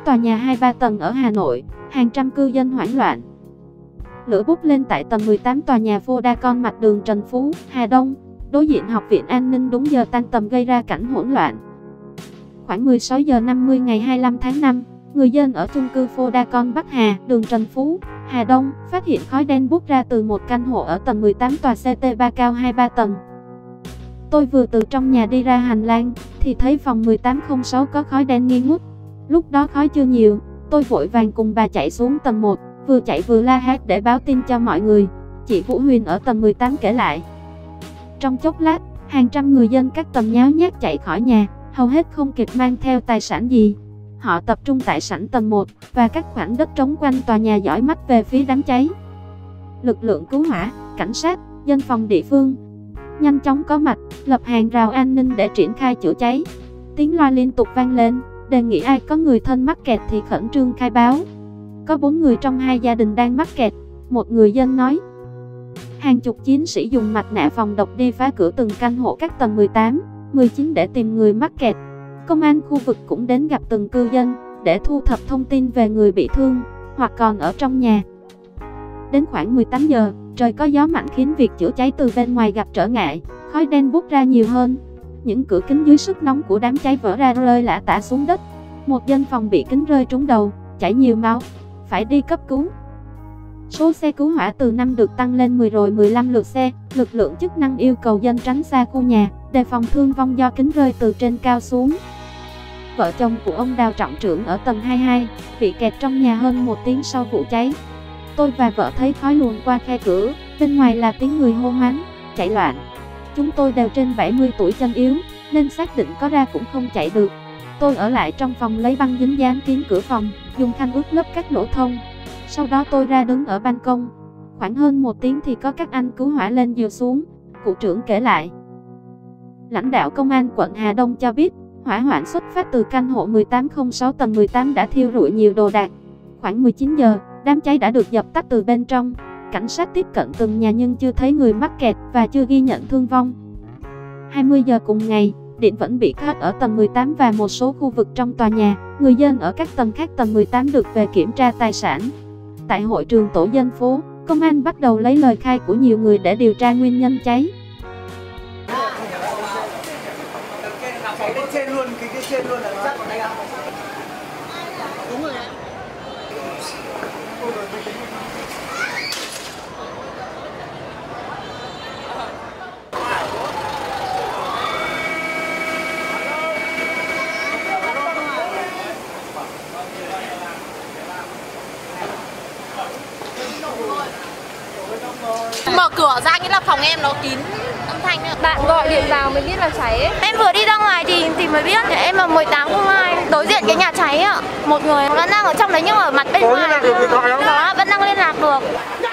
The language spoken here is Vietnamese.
tòa nhà 2-3 tầng ở Hà Nội, hàng trăm cư dân hoảng loạn. Lửa bốc lên tại tầng 18 tòa nhà Vodacom mặt đường Trần Phú, Hà Đông, đối diện Học viện An ninh đúng giờ tan tầm gây ra cảnh hỗn loạn. Khoảng 16 giờ 50 ngày 25 tháng 5, người dân ở chung cư Vodacom Bắc Hà, đường Trần Phú, Hà Đông, phát hiện khói đen bốc ra từ một căn hộ ở tầng 18 tòa CT3 cao 2-3 tầng. Tôi vừa từ trong nhà đi ra hành lang, thì thấy phòng 1806 có khói đen nghi ngút. Lúc đó khói chưa nhiều, tôi vội vàng cùng bà chạy xuống tầng 1, vừa chạy vừa la hét để báo tin cho mọi người. Chị Vũ Huyền ở tầng 18 kể lại. Trong chốc lát, hàng trăm người dân các tầng nháo nhác chạy khỏi nhà, hầu hết không kịp mang theo tài sản gì. Họ tập trung tại sảnh tầng 1 và các khoảng đất trống quanh tòa nhà dõi mắt về phía đám cháy. Lực lượng cứu hỏa, cảnh sát, dân phòng địa phương nhanh chóng có mặt, lập hàng rào an ninh để triển khai chữa cháy. Tiếng loa liên tục vang lên, đề nghị ai có người thân mắc kẹt thì khẩn trương khai báo. Có 4 người trong 2 gia đình đang mắc kẹt, một người dân nói. Hàng chục chiến sĩ dùng mặt nạ phòng độc đi phá cửa từng căn hộ các tầng 18, 19 để tìm người mắc kẹt. Công an khu vực cũng đến gặp từng cư dân để thu thập thông tin về người bị thương hoặc còn ở trong nhà. Đến khoảng 18 giờ, trời có gió mạnh khiến việc chữa cháy từ bên ngoài gặp trở ngại, khói đen bốc ra nhiều hơn. Những cửa kính dưới sức nóng của đám cháy vỡ ra rơi lả tả xuống đất. Một dân phòng bị kính rơi trúng đầu, chảy nhiều máu, phải đi cấp cứu. Số xe cứu hỏa từ 5 được tăng lên 10 rồi 15 lượt xe. Lực lượng chức năng yêu cầu dân tránh xa khu nhà, đề phòng thương vong do kính rơi từ trên cao xuống. Vợ chồng của ông Đào Trọng Trưởng ở tầng 22 bị kẹt trong nhà hơn 1 tiếng sau vụ cháy. Tôi và vợ thấy khói luồn qua khe cửa, bên ngoài là tiếng người hô hoán, chạy loạn. Chúng tôi đều trên 70 tuổi chân yếu, nên xác định có ra cũng không chạy được. Tôi ở lại trong phòng lấy băng dính dán kín cửa phòng, dùng khăn ướt lấp các lỗ thông. Sau đó tôi ra đứng ở ban công. Khoảng hơn 1 tiếng thì có các anh cứu hỏa lên dìu xuống, cụ trưởng kể lại. Lãnh đạo công an quận Hà Đông cho biết, hỏa hoạn xuất phát từ căn hộ 1806 tầng 18 đã thiêu rụi nhiều đồ đạc. Khoảng 19 giờ, đám cháy đã được dập tắt từ bên trong. Cảnh sát tiếp cận từng nhà nhưng chưa thấy người mắc kẹt và chưa ghi nhận thương vong. 20 giờ cùng ngày, điện vẫn bị cắt ở tầng 18 và một số khu vực trong tòa nhà. Người dân ở các tầng khác tầng 18 được về kiểm tra tài sản. Tại hội trường tổ dân phố, công an bắt đầu lấy lời khai của nhiều người để điều tra nguyên nhân cháy. Cháy lên trên luôn, cái trên luôn là chắc ở đây ạ. Đúng rồi ạ. Mở cửa ra nghĩa là phòng em nó kín âm thanh nữa. Bạn gọi điện vào mới biết là cháy ấy. Em vừa đi ra ngoài thì mới biết. Em là 1802 đối diện cái nhà cháy ạ. Một người vẫn đang ở trong đấy nhưng mà ở mặt bên ngoài. Đó, vẫn đang liên lạc được.